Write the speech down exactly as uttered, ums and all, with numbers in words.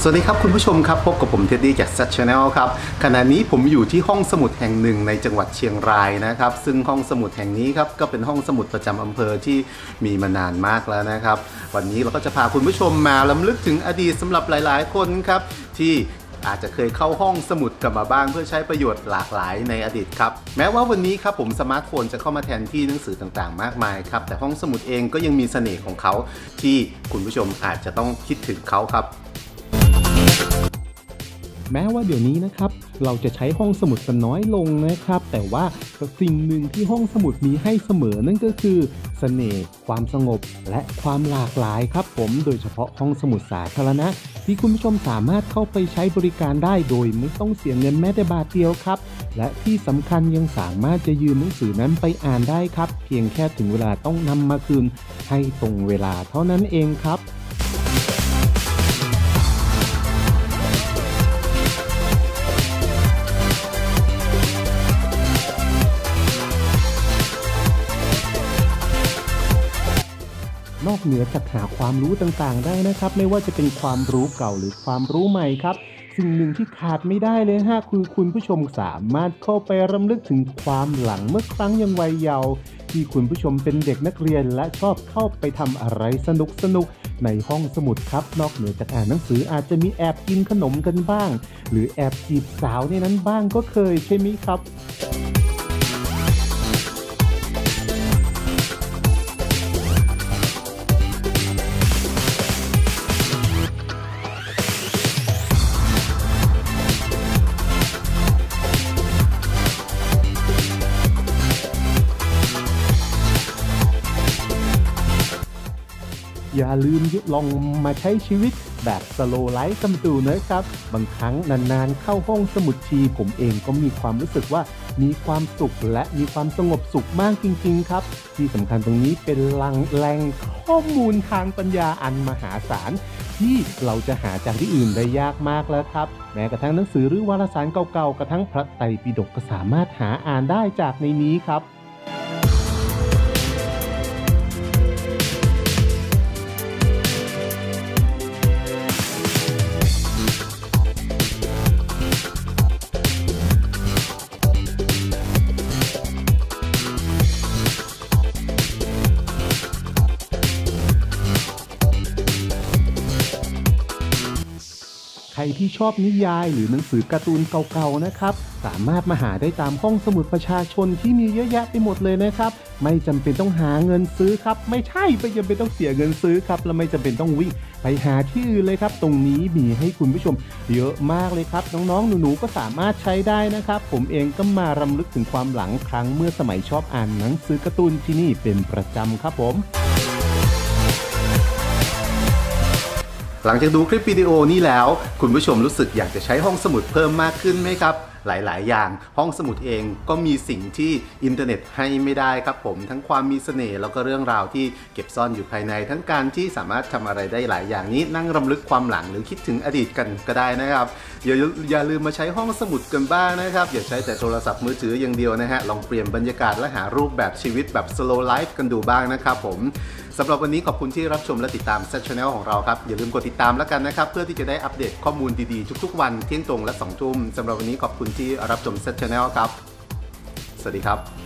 สวัสดีครับคุณผู้ชมครับพบกับผมเท็ดดี้จาก แซด Channel ครับขณะนี้ผมอยู่ที่ห้องสมุดแห่งหนึ่งในจังหวัดเชียงรายนะครับซึ่งห้องสมุดแห่งนี้ครับก็เป็นห้องสมุดประจำอำเภอที่มีมานานมากแล้วนะครับวันนี้เราก็จะพาคุณผู้ชมมาล้ำลึกถึงอดีตสำหรับหลายๆคนครับที่อาจจะเคยเข้าห้องสมุดกลับมาบ้างเพื่อใช้ประโยชน์หลากหลายในอดีตครับแม้ว่าวันนี้ครับผมสมาร์ทโฟนจะเข้ามาแทนที่หนังสือต่างๆมากมายครับแต่ห้องสมุดเองก็ยังมีเสน่ห์ของเขาที่คุณผู้ชมอาจจะต้องคิดถึงเขาครับแม้ว่าเดี๋ยวนี้นะครับเราจะใช้ห้องสมุดกันน้อยลงนะครับแต่ว่าสิ่งหนึ่งที่ห้องสมุดมีให้เสมอนั่นก็คือเสน่ห์ความสงบและความหลากหลายครับผมโดยเฉพาะห้องสมุดสาธารณะที่คุณผู้ชมสามารถเข้าไปใช้บริการได้โดยไม่ต้องเสียเงินแม้แต่บาทเดียวครับและที่สำคัญยังสามารถจะยืมหนังสือนั้นไปอ่านได้ครับเพียงแค่ถึงเวลาต้องนำมาคืนให้ตรงเวลาเท่านั้นเองครับนอกเหนือจากหาความรู้ต่างๆได้นะครับไม่ว่าจะเป็นความรู้เก่าหรือความรู้ใหม่ครับสิ่งหนึ่งที่ขาดไม่ได้เลยฮะคือคุณผู้ชมสามารถเข้าไปรำลึกถึงความหลังเมื่อครั้งยังวัยเยาว์ที่คุณผู้ชมเป็นเด็กนักเรียนและชอบเข้าไปทำอะไรสนุกๆในห้องสมุดครับนอกเหนือจากอ่านหนังสืออาจจะมีแอบกินขนมกันบ้างหรือแอบจีบสาวในนั้นบ้างก็เคยใช่ไหมครับอย่าลืมลองมาใช้ชีวิตแบบสโลว์ไลฟ์กันดูนะครับบางครั้งนานๆเข้าห้องสมุดทีผมเองก็มีความรู้สึกว่ามีความสุขและมีความสงบสุขมากจริงๆครับที่สำคัญตรงนี้เป็นแหล่งข้อมูลทางปัญญาอันมหาศาลที่เราจะหาจากที่อื่นได้ยากมากแล้วครับแม้กระทั่งหนังสือหรือวารสารเก่าๆกระทั่งพระไตรปิฎกก็สามารถหาอ่านได้จากในนี้ครับใครที่ชอบนิยายหรือหนังสือการ์ตูนเก่าๆนะครับสามารถมาหาได้ตามห้องสมุดประชาชนที่มีเยอะแยะไปหมดเลยนะครับไม่จำเป็นต้องหาเงินซื้อครับไม่ใช่ไม่จำเป็นต้องเสียเงินซื้อครับและไม่จำเป็นต้องวิ่งไปหาที่อื่นเลยครับตรงนี้มีให้คุณผู้ชมเยอะมากเลยครับน้องๆหนูๆก็สามารถใช้ได้นะครับผมเองก็มารำลึกถึงความหลังครั้งเมื่อสมัยชอบอ่านหนังสือการ์ตูนที่นี่เป็นประจำครับผมหลังจากดูคลิปวิดีโอนี้แล้วคุณผู้ชมรู้สึกอยากจะใช้ห้องสมุดเพิ่มมากขึ้นไหมครับหลายๆอย่างห้องสมุดเองก็มีสิ่งที่อินเทอร์เน็ตให้ไม่ได้ครับผมทั้งความมีเสน่ห์แล้วก็เรื่องราวที่เก็บซ่อนอยู่ภายในทั้งการที่สามารถทำอะไรได้หลายอย่างนี้นั่งรำลึกความหลังหรือคิดถึงอดีตกันก็ได้นะครับอย่าอย่าลืมมาใช้ห้องสมุดกันบ้างนะครับอย่าใช้แต่โทรศัพท์มือถืออย่างเดียวนะฮะลองเปลี่ยนบรรยากาศและหารูปแบบชีวิตแบบ สโลว์ไลฟ์ กันดูบ้างนะครับผมสำหรับวันนี้ขอบคุณที่รับชมและติดตาม แซด Channel ของเราครับอย่าลืมกดติดตามแล้วกันนะครับเพื่อที่จะได้อัปเดตข้อมูลดีๆทุกๆวันเที่ยงตรงและสองทุ่มสำหรับวันนี้ขอบคุณที่รับชม แซด Channel ครับสวัสดีครับ